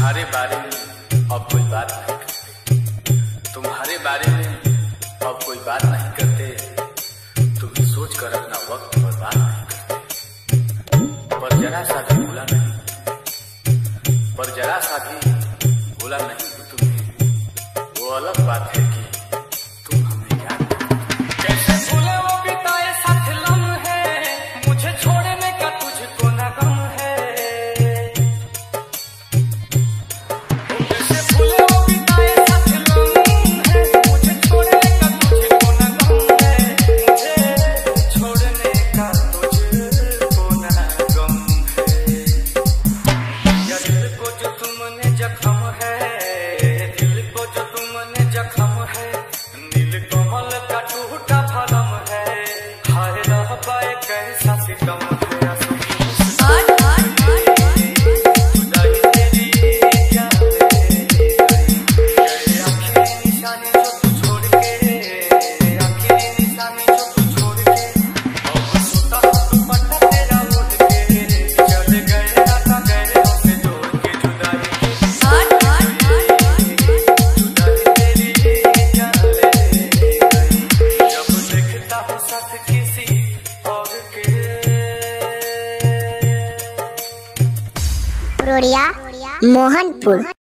तुम्हारे बारे में अब कोई बात नहीं करते, तुम्हारे बारे में अब कोई बात नहीं करते। तुम्हें सोच कर अपना वक्त बर्बाद नहीं करते। पर जरा सा भी भूला नहीं, पर जरा सा भी भूला नहीं तुम्हें। वो अलग बात है कि तुम हमें याद नहीं। कैसे भूले वो बिताए साथ लम्हे, मुझे छोड़ने का तुझको न गम है। कैसा सितम है मोहनपुर।